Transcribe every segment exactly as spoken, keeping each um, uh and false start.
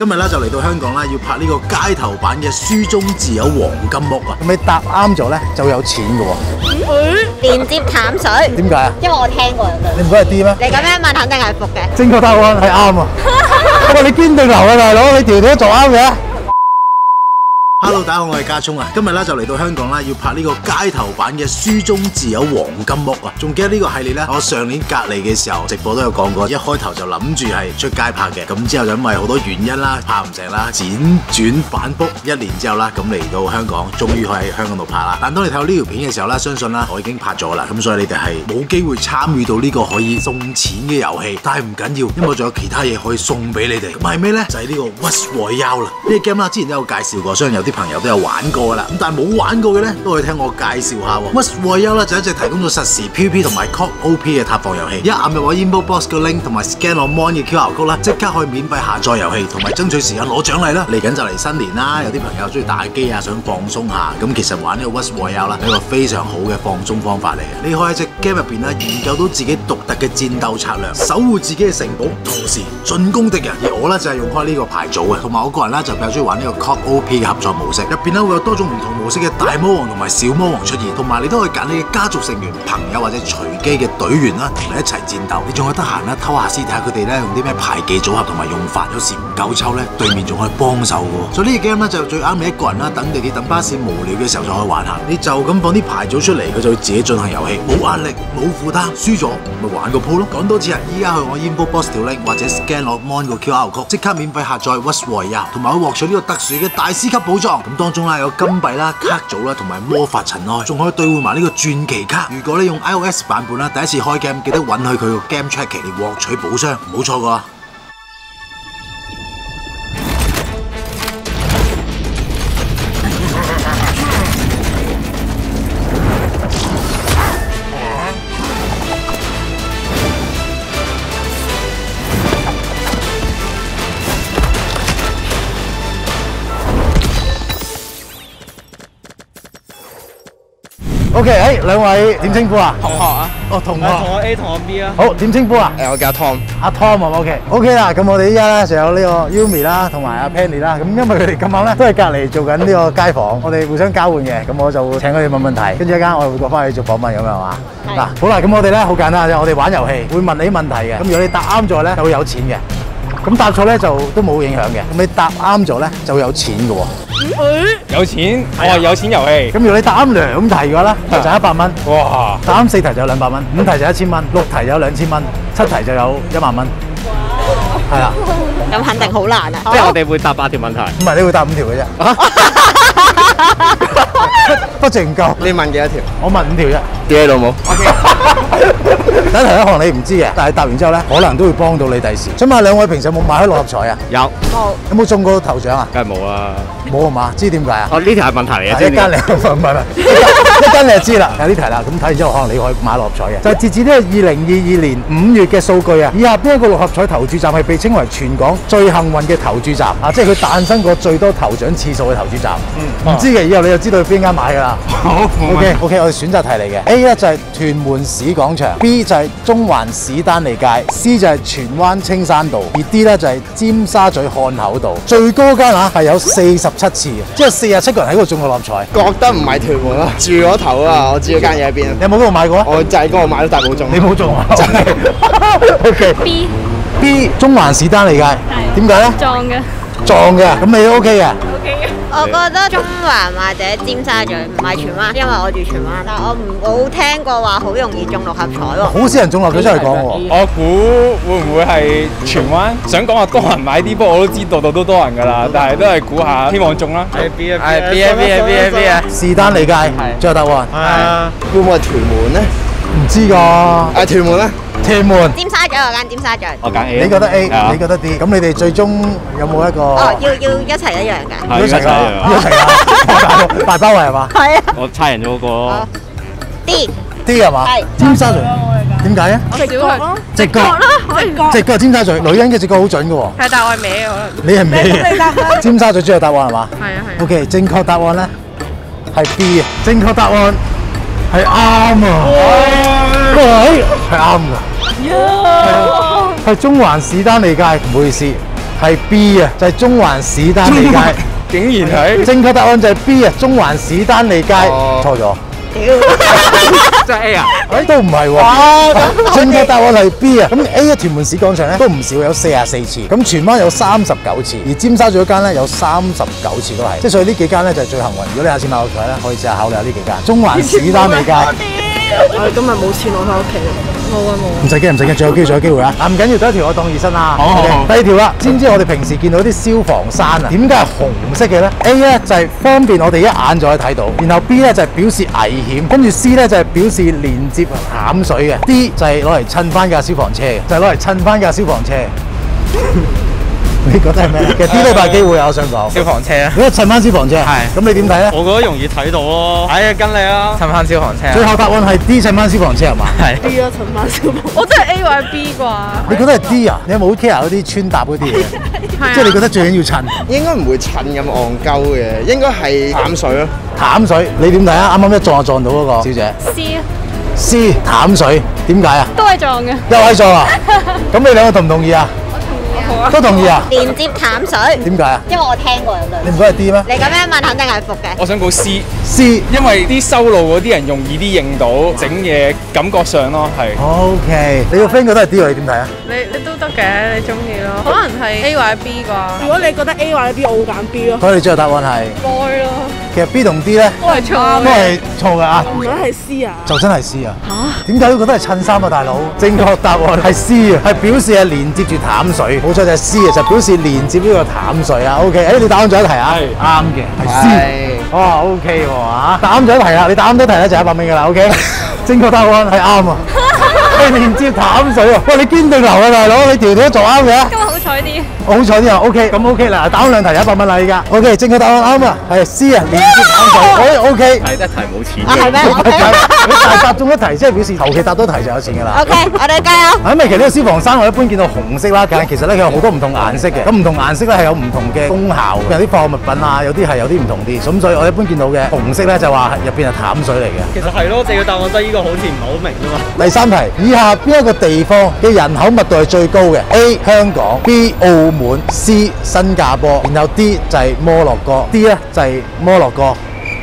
今日咧就嚟到香港啦，要拍呢個街頭版嘅書中自有黃金屋啊！咁你答啱咗咧，就有錢嘅喎。 嗯，連接淡水。 點解啊？ 因為我聽過有句。 你唔覺係 D 咩？ 你咁樣問肯定係服嘅。 正確答案係啱啊！喂，你堅定流啊，大佬，你條條都做啱嘅。Hello， 大家好，我係家聰啊！今日咧就嚟到香港啦，要拍呢個街頭版嘅書中自有黃金屋啊！仲記得呢個系列咧，我上年隔離嘅時候直播都有講過，一開頭就諗住係出街拍嘅，咁之後就因為好多原因啦，拍唔成啦，輾轉反覆一年之後啦，咁嚟到香港，終於可以喺香港度拍啦。但當你睇到呢條片嘅時候咧，相信啦，我已經拍咗啦，咁所以你哋係冇機會參與到呢個可以送錢嘅遊戲，但係唔緊要，因為我仲有其他嘢可以送俾你哋。咁係咩咧？就係呢個 What's Royale 啦！呢個 game 啦，之前都有介紹過，相信有啲朋友都有玩過噶啦，咁但係冇玩過嘅咧，都可以聽我介紹下喎。What's Royale 咧就一隻提供咗實時 P V P 同埋 Co O P 嘅塔防遊戲，一撳入我 Inbox Box 個 link 同埋 scan 我 Mon 嘅 Q R code 啦，即刻可以免費下載遊戲，同埋爭取時間攞獎勵啦。嚟緊就嚟新年啦，有啲朋友中意打機啊，想放鬆下，咁其實玩呢個 What's Royale 啦係一個非常好嘅放鬆方法嚟嘅。你可以喺隻 game 入邊啦，研究到自己獨特嘅戰鬥策略，守護自己嘅城堡，同時進攻敵人。而我咧就係用開呢個牌組嘅，同埋我個人咧就比較中意玩呢個 Co O P 嘅合作模式，入邊咧會有多種唔同模式嘅大魔王同埋小魔王出現，同埋你都可以揀你嘅家族成員、朋友或者隨機嘅隊員啦，同你一齊戰鬥。你仲可以得閒啦，偷下師睇下佢哋咧用啲咩牌技組合同埋用法，有時唔夠抽咧，對面仲可以幫手嘅。所以呢個 game 咧就最啱你一個人啦，等地鐵、等巴士無聊嘅時候就可以玩下。你就咁放啲牌組出嚟，佢就會自己進行遊戲，冇壓力、冇負擔，輸咗咪玩個鋪咯。講多次啊，依家去我 Inbox Box 條 link 或者 scan 我 Mon 個 Q R code， 即刻免費下載 What's Royale， 同埋可以獲取呢個特殊嘅大師級寶藏。咁當中啦有金幣啦、卡組啦，同埋魔法塵埃，仲可以兌換埋呢個傳奇卡。如果你用 iOS 版本啦，第一次開 game 記得允許佢個 game tracking 嚟獲取寶箱，唔好錯過啊！OK， 誒兩位點稱呼啊？ 同學啊， 哦同學， 同我 A 同我 B 啊。 好點稱呼啊？ 誒我叫阿 Tom， 阿 Tom 啊 ，OK，OK 啦。咁我哋依家咧就有呢個 Yumi 啦，同埋阿 Penny 啦。咁因為佢哋咁啱咧都係隔離做緊呢個街訪，我哋互相交換嘅。咁我就請佢哋問問題，跟住一間我哋會過翻去做訪問咁樣係嘛？嗱，好啦，咁我哋咧好簡單啫，我哋玩遊戲會問你問題嘅。咁如果你答啱咗咧，就會有錢嘅。咁答錯咧就都冇影響嘅。咁你答啱咗咧就會有錢嘅喎。 有錢，我話有錢遊戲。 咁如果你答啱兩題嘅話咧，就一百蚊。 哇！ 答啱四題就有兩百蚊，五題就一千蚊，六題有兩千蚊，七題就有一萬蚊。係啦。 咁肯定好難啊！ 即係我哋會答八條問題。 唔係，你會答五條嘅啫。不淨唔夠。 你問幾多條？ 我問五條啫。 屌你老母 ！OK。 第一題一項你唔知嘅，但係答完之後咧，可能都會幫到你第時。想問下兩位平時有冇買開六合彩啊？ 有。 冇。 有冇中過頭獎啊？ 梗係冇啦。 冇啊嘛？知點解啊？ 哦，呢條係問題嚟嘅。 一間你唔係唔係一間你就知啦。有呢題啦，咁睇完之後可能你可以買六合彩嘅。就係截至呢個二零二二年五月嘅數據啊，以下邊一個六合彩投注站係被稱為全港最幸運嘅投注站啊？即係佢誕生過最多投獎次數嘅投注站。嗯。唔知嘅，以後你就知道去邊間買㗎啦。 好。 OK OK， 我哋選擇題嚟嘅。A 咧就係屯門市廣場 ，B 就係中環史丹利街 ，C 就係荃灣青山道，而 D 咧就係尖沙咀漢口道。最高間啊係有四十七次嘅，即係四十七個人喺度中過六合彩。 覺得唔係屯門咯，住嗰頭啊，我知嗰間嘢喺邊。 你有冇嗰度買過啊？ 我就係嗰度買咗，但係冇中。 你冇中啊？ 真係。 OK。 B B 中環史丹利街，點解咧？ 撞嘅。 撞嘅，咁你都 OK 嘅。 OK 嘅。我覺得中環或者尖沙咀唔係荃灣，因為我住荃灣，但我唔冇聽過話好容易中六合彩喎。 好少人中六合彩出嚟講喎。 我估會唔會係荃灣？想講話多人買啲波，我都知道度都多人㗎啦，但係都係估下，希望中啦。係 B 啊 B 啊 B 啊 B 啊 B 啊 B 啊！ 士丹利街，最後答案。 係啊。 會唔會係屯門咧？ 唔知㗎。 啊屯門咧？ 屯門。 尖沙咀嗰間尖沙咀。 我揀 A。 你覺得 A， 你覺得 D， 咁你哋最終有冇一個？ 哦，要要一齊一樣㗎。 一齊㗎，一齊㗎，大包圍係嘛？ 係啊。 我猜人咗嗰個。 D。 D 係嘛？ 係。 尖沙咀。點解啊？ 直覺咯， 直覺啦，直覺。 直覺尖沙咀，女人嘅直覺好準㗎喎。 係，但係我係歪嘅可能。 你係咩？ 你答啦。 尖沙咀最後答案係嘛？ 係啊係。 OK， 正確答案咧係 B 啊！正確答案係啱啊！喂，係啱㗎。係中環史丹利街，唔好意思，係係 B 啊，就係中環史丹利街。 竟然係正確答案就係 B 啊，中環史丹利街。錯咗。 真係 A 啊？ 誒都唔係喎。正確答案係 B 啊。咁 A 嘅屯門市廣場咧都唔少，有四十四次。咁荃灣有三十九次，而尖沙咀嗰間咧有三十九次都係。即係所以呢幾間咧就係最幸運。如果你下次買六合彩咧，可以試下考慮下呢幾間。中環史丹利街。 我哋今日冇錢攞翻屋企，冇啊冇啊。 唔使驚唔使驚，仲有機會仲有機會啊！嗱唔緊要，第一條我當熱身啦。 好好好。 第二條啦，知唔知我哋平時見到啲消防傘啊，點解係紅色嘅咧 ？A 咧就係方便我哋一眼就可以睇到，然後 B 咧就係表示危險，跟住 C 咧就係表示連接淡水嘅 ，D 就係攞嚟襯翻架消防車嘅，就係攞嚟襯翻架消防車。你覺得係咩？其實 D 都大機會啊，我想講。 消防車啊！ 如果襯翻消防車，係咁你點睇咧？ 我覺得容易睇到咯。哎呀，跟你啦， 襯翻消防車。 最後答案係 D 襯翻消防車係嘛？ 係。 D 咯，襯翻消防。我真係 A 或者 B 啩？ 你覺得係 D 啊？你有冇 care 嗰啲穿搭嗰啲嘢？即係你覺得最緊要襯。 應該唔會襯咁戇鳩嘅，應該係淡水咯。 淡水，你點睇啊？啱啱一撞就撞到嗰個小姐。 C 啊 C 淡水，點解啊？ 都係撞嘅。 又係撞啊！咁你兩個同唔同意啊？都同意啊？ 連接淡水。 點解啊？ 因為我聽過有類。 你唔覺得係 D 咩？ 你咁樣問肯定係服嘅。 我想講 C C， 因為啲修路嗰啲人容易啲認到整嘢，感覺上咯係。 O K，你個 friend 覺得係 D 喎，你點睇啊？ 你你都得嘅，你中意咯。可能係 A 或者 B 啩？如果你覺得 A 或者 B，我會揀 B 咯。 所以你最後答案係？ 該咯。 其實 B 同 D 咧都係錯都係錯㗎啊！ 我覺得係 C 啊。 就真係 C 啊！嚇？點解會覺得係襯衫啊，大佬？正確答案係 C 啊，係表示係連接住淡水。冇錯就係 C 啊，就表示連接呢個淡水啊。O K，誒你答啱咗一題啊？係啱嘅，係 C。哦 ，O K 喎嚇，答啱咗一題啦！你答啱咗一題咧就一百蚊㗎啦。O K， 正確答案係啱啊，係連接淡水啊！喂，你堅定流啊，大佬，你條條都做啱嘅。 今日好彩啲。 我好彩啲啊 ，OK， 咁 OK 啦，打咗兩題一百蚊啦，依家 OK， 正確答案啱啊，係 C 啊，連接淡水，我 OK。 係一題冇錢啊係咩？OK。 你大答中一題，即係表示求其答多題就有錢㗎啦。 OK，我哋加油。 因為其實呢個消防衫我一般見到紅色啦，但係其實咧佢有好多唔同顏色嘅，咁唔同顏色咧係有唔同嘅功效，有啲化學物品啊，有啲係有啲唔同啲，咁所以我一般見到嘅紅色咧就話入邊係淡水嚟嘅。 其實係咯，四個答案得呢個好似唔係好明啫嘛。 第三題，以下邊一個地方嘅人口密度係最高嘅 ？A 香港 ，B 澳門 ，C 新加坡，然後 D 就係摩洛哥 ，D 咧就係摩洛哥。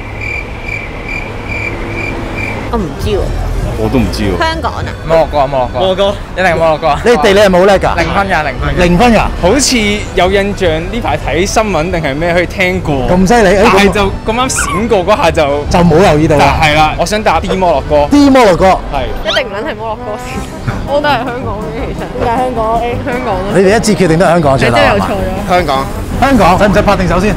我唔知喎。 我都唔知喎。 香港啊？ 摩洛哥啊，摩洛哥。 摩洛哥， 一定係摩洛哥。 你地理係冇叻㗎？ 零分㗎，零分。 零分㗎？ 好似有印象呢排睇新聞定係咩，可以聽過。 咁犀利？ 但係就咁啱閃過嗰下就就冇留意到啦。 係啦，我想答 D 摩洛哥。 D 摩洛哥。 係。 一定唔撚係摩洛哥先。我都係香港嘅其實。點解香港 A 香港咯？ 你哋一致決定都係香港最你啦。 真係有錯咗。 香港， 香港使唔使拍定手先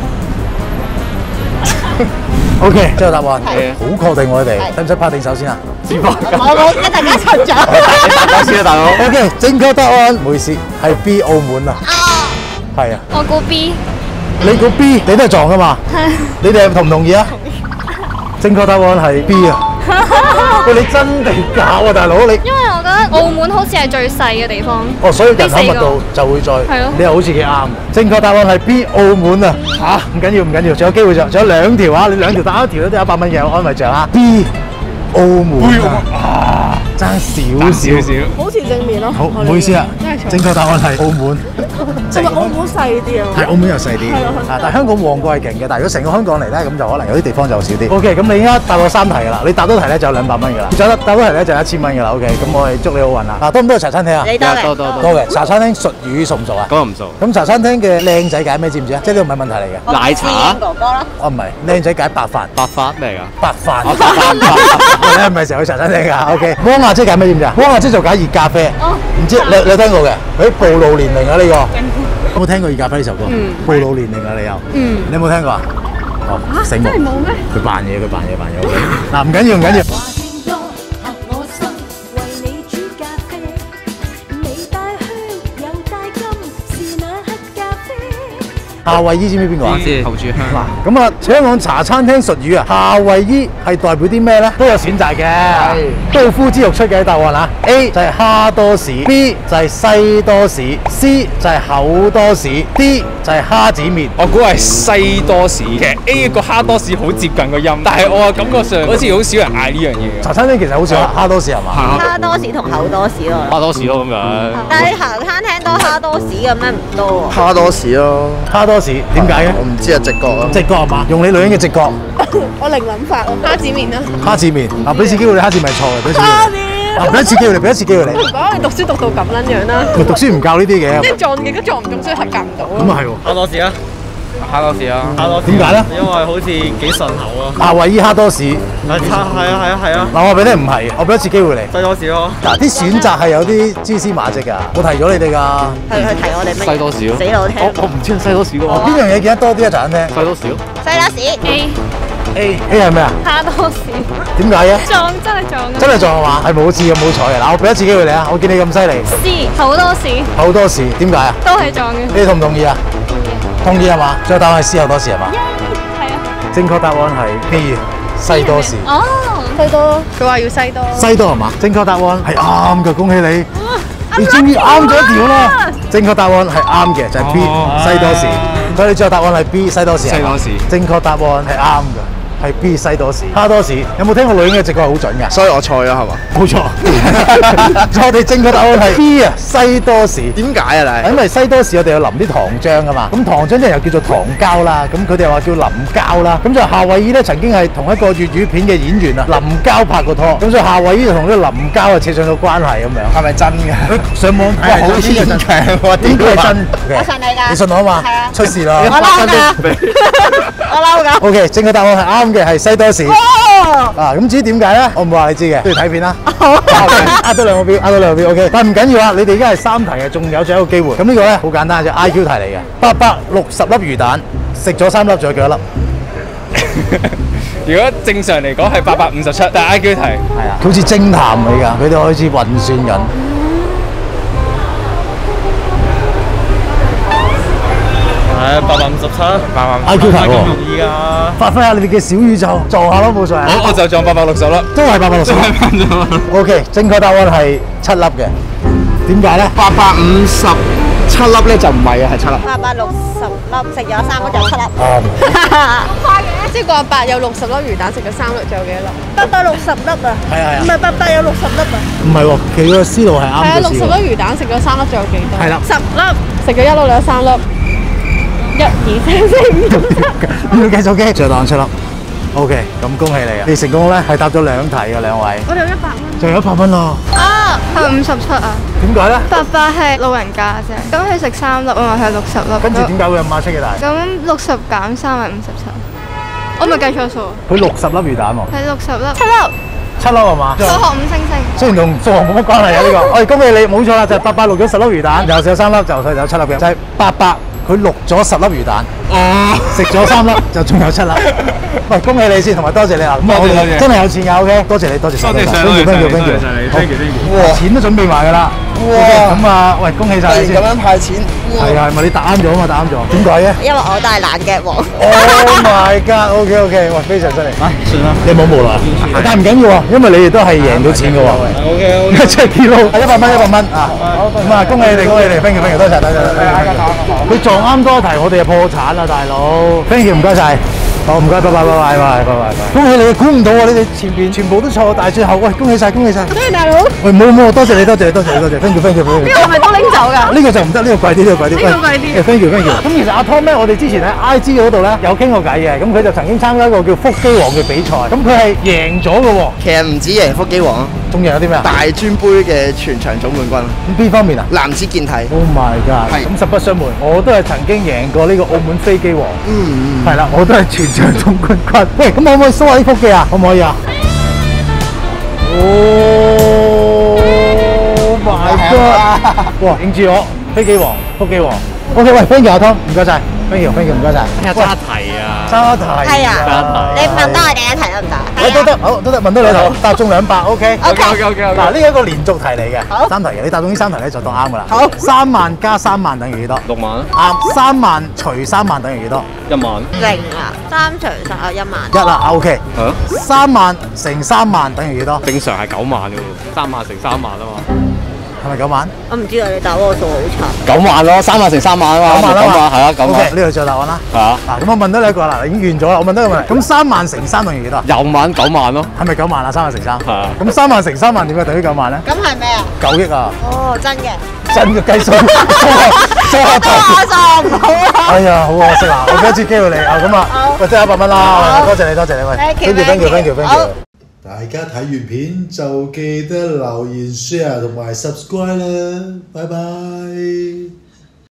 ？O K， 最後答案好確定我哋，使唔使拍定手先啊？ 我冇一陣間出咗。 講先啊，大佬。O K， 正確答案，唔好意思，係 B 澳門啊。係啊。 我估 B。 你估 B， 你都係撞㗎嘛？係。你哋同唔同意啊？正確答案係 B 啊。喂，你真定假啊，大佬你？ 因為我覺得澳門好似係最細嘅地方。 哦，所以人口密度就會再。 係咯。 你又好似幾啱。正確答案係 B 澳門啊。嚇，唔緊要唔緊要，仲有機會仲仲有兩條啊！你兩條打一條都有一百蚊嘅，我安慰獎啊。B 澳門啊，爭少少少。 好似正面咯。 好，唔好意思啊。正確答案係澳門。 係咪澳門細啲啊？ 係澳門又細啲，啊！但係香港旺過係勁嘅，但係如果成個香港嚟咧，咁就可能有啲地方就少啲。OK，咁你而家答過三題㗎啦，你答多題咧就有兩百蚊㗎啦，再答答多題咧就有一千蚊㗎啦。OK，咁我哋祝你好運啦！嗱，多唔多去茶餐廳啊？ 你多嘅。 多多多。 多嘅茶餐廳術語熟唔熟啊？ 嗰個唔熟。 咁茶餐廳嘅靚仔解咩知唔知啊？即係呢個唔係問題嚟嘅。 奶茶哥哥咯。 哦，唔係，靚仔解白飯。 白髮咩嚟㗎？ 白飯。白飯。你係咪成日去茶餐廳㗎 ？OK。汪阿姐解咩知唔知啊？汪阿姐就解熱咖啡。哦。唔知你你有聽過嘅？佢暴露年齡啊呢個。有冇聽過熱咖啡呢首歌？嗯。暴露年齡啊你有？嗯。你有冇聽過啊？哦，醒目。真係冇咩？佢扮嘢，佢扮嘢，扮嘢。嗱，唔緊要，唔緊要。 夏威夷知唔知邊個啊？ 知頭炷香。 嗱，咁啊，香港茶餐廳術語啊，夏威夷係代表啲咩咧？都有選擇嘅，高夫之肉出嘅答案啊 ，A 就係蝦多士 ，B 就係西多士 ，C 就係厚多士 ，D 就係蝦子麵。 我估係西多士，其實 A 個蝦多士好接近個音，但係我感覺上好似好少人嗌呢樣嘢。 茶餐廳其實好少蝦多士係嘛？ 蝦多士同厚多士咯。 蝦多士咯咁樣。 但係茶餐廳多蝦多士嘅咩唔多喎？ 蝦多士咯， 蝦多士點解嘅？ 我唔知啊，直覺啊。 直覺係嘛？用你女人嘅直覺。 我零諗法喎，蝦子麵啦。 蝦子麵，嗱俾次機會你，蝦子麵係錯嘅，俾次機會。嗱俾一次機會你，俾一次機會你。 唔講你讀書讀到咁撚樣啦， 咪讀書唔教呢啲嘅。 即係撞嘅都撞唔中，所以係夾唔到咯。 咁啊係喎。 蝦多士啊， 蝦多士啊， 蝦多士。 點解咧？ 因為好似幾順口咯。 夏威夷蝦多士。 係係啊係啊係啊。 嗱我話俾你唔係，我俾一次機會你。 西多士咯。 嗱啲選擇係有啲蛛絲馬跡㗎，我提咗你哋㗎。 係佢提我哋乜？ 西多士咯。 死佬聽。 我我唔知係西多士咯。 邊樣嘢見得多啲啊？茶餐廳。 西多士咯。 西多士 A A A 係咩啊？ 蝦多士， 點解嘅？ 撞真係撞嘅。 真係撞係嘛？係冇試嘅冇彩嘅。嗱我俾一次機會你啊！我見你咁犀利。 C 好多士好多士點解啊？ 都係撞嘅。 你哋同唔同意啊？同意係嘛？最後答案係 C 好多士係嘛？ 係啊。 正確答案係 B 西多士。 哦， 西多，佢話要西多。 西多係嘛？正確答案係啱嘅，恭喜你！你終於啱咗一條啦！正確答案係啱嘅，就係 B 西多士。所以你最後答案係 B 西多士。 西多士。 正確答案係啱嘅，係 B 西多士。蝦多士有冇聽過女人嘅直覺係好準㗎？ 所以我錯咗係嘛？ 冇錯。我哋正確答案係 B 啊，西多士。 點解啊你？ 因為西多士我哋有淋啲糖漿噶嘛，咁糖漿啲人又叫做糖膠啦，咁佢哋又話叫淋膠啦，咁就夏威夷咧曾經係同一個粵語片嘅演員啊林膠拍過拖，咁所以夏威夷就同呢個林膠啊扯上咗關係咁樣。 係咪真嘅？ 上網睇好似真嘅，我點解係真？ 我信你㗎。 你信我啊嘛？ 係啊。 出事啦！ 我嬲㗎。我嬲㗎。 O K， 正確答案係啱嘅，係西多士。啊，咁至於點解咧？我唔會話你知嘅，不如睇片啦。呃多兩個標，呃多兩個標 ，O K。但係唔緊要啊，你哋而家係三題嘅，仲有最後一個機會。咁呢個咧好簡單啫 ，I Q 題嚟嘅。八百六十粒魚蛋，食咗三粒，仲有幾多粒？ 如果正常嚟講係八百五十七，但係 I Q 題係啊，好似偵探嚟㗎，佢哋開始運算緊。 係八百五十七，八百 I Q 題喎， 咁容易㗎。 發揮下你哋嘅小宇宙，撞下咯，冇所謂。 我我就撞八百六十粒， 都係八百六十粒。O K， 正確答案係七粒嘅。點解咧？ 八百五十七粒咧就唔係啊，係七粒。 八百六十粒，食咗三粒就七粒。 啱。 即係個阿伯有六十粒魚蛋，食咗三粒，仲有幾多粒？八百六十粒啊！ 係啊係啊唔係八百有六十粒啊！ 唔係喎，佢個思路係啱係啊， 嘅。 六十粒魚蛋食咗三粒，仲有幾多？ 係啦十粒食咗一粒，兩三粒。一二三四五六七。 要繼續機，最後答案七粒。O K， 咁恭喜你啊！你成功咧係答咗兩題嘅兩位。 我哋有一百蚊。 仲有一百蚊咯。 啊，係咪五十七啊？ 點解咧？ 八百係老人家啫，咁佢食三粒啊嘛，佢係六十粒。 跟住點解會有馬出嘅大？ 咁六十減三係五十七，我咪計錯數。 佢六十粒魚蛋喎。 係六十粒，七粒。 七粒係嘛？ 數學五星星。 雖然同數學冇乜關係啊呢個。我哋恭喜你，冇錯啦，就係八百錄咗十粒魚蛋，又食咗三粒，就所以有七粒嘅，就係八百。佢錄咗十粒魚蛋，食咗三粒就仲有七粒。喂，恭喜你先，同埋多謝你啊！咁我哋真係有錢㗎 ，OK， 多謝你，多謝晒，多謝晒 ，thank you，thank you，thank you，哇，錢都準備埋㗎啦。哇！咁啊，喂，恭喜晒你先。 咁樣派錢。 係啊，係咪你答啱咗啊嘛？答啱咗。點解嘅？ 因為我都係冷嘅王。 Oh my god！OK OK，喂，非常犀利。 唉，算啦。 你冇無奈，但係唔緊要喎，因為你哋都係贏到錢㗎喎。 OK OK。 即係幾撈？一百蚊，一百蚊啊！咁啊，恭喜你哋，恭喜你哋，thank you，thank you，多謝，多謝。佢撞啱多題，我哋就破產啦，大佬。thank you，唔該晒。好，唔該，拜拜，拜拜，拜拜，拜拜。恭喜你，估唔到啊！你哋前邊全部都錯，但係最後，喂，恭喜晒，恭喜晒。 多謝大佬。 喂，冇冇，多謝你，多謝你，多謝你，多謝。thank you，thank you，thank you。 呢個係咪都拎走㗎？ 呢個就唔得，呢個貴啲，呢個貴啲。 呢個貴啲。 thank you，thank you。咁其實阿 Tom 咧，我哋之前喺 I G 嗰度咧有傾過偈嘅，咁佢就曾經參加一個叫腹肌王嘅比賽，咁佢係贏咗嘅喎。 其實唔止贏腹肌王啊， 仲贏有啲咩啊？ 大專杯嘅全場總冠軍。 咁邊方面啊？ 男子健體。 Oh my god！ 係咁實不相瞞，我都係曾經贏過呢個澳門飛機王。 嗯嗯。 係啦，我都係全場總冠軍。喂，咁可唔可以 show 下啲腹肌啊？可唔可以啊？ Oh my god！哇，認住我飛機王，腹肌王。OK，喂，thank you 阿 Tom，唔該晒。 ，thank you，thank you，唔該晒。 揸題啊！ 揸題係啊，你問多我哋一題得唔得？ 誒都得，好都得，問多兩題，答中兩百 ，OK。 OK OK OK OK。 嗱，呢係一個連續題嚟嘅， 好三題嘅，你答中呢三題咧就當啱噶啦。 好， 三萬加三萬等於幾多？ 六萬。 啱，三萬除三萬等於幾多？ 一萬。 零啊，三除三啊一萬。 一啦 ，OK。 嚇？ 三萬乘三萬等於幾多？ 正常係九萬嘅喎，三萬乘三萬啊嘛。 係咪九萬？ 我唔知啊，你答嗰個數好差。 九萬咯，三萬乘三萬啊嘛， 九萬啊嘛， 係啊，九 OK， 萬。 呢度做答案啦。 係啊， 嗱，咁我問多你一個啦，已經完咗啦。我問多一個問題，咁三萬乘三等於幾多？ 又萬九萬咯。 係咪九萬啊？三萬乘三。 係啊。 咁三萬乘三萬點解等於九萬咧？ 咁係咩啊？ 九億啊！ 哦，真嘅。 真嘅計數，數學題。 我數唔好啊！ 哎呀，好可惜啊！我俾一次機會你啊，咁啊，喂，真係一百蚊啦！多謝你，多謝你，喂 Thank you， ，thank you，thank you，thank you。 好大家睇完片就記得留言、share 同埋 subscribe 啦，拜拜。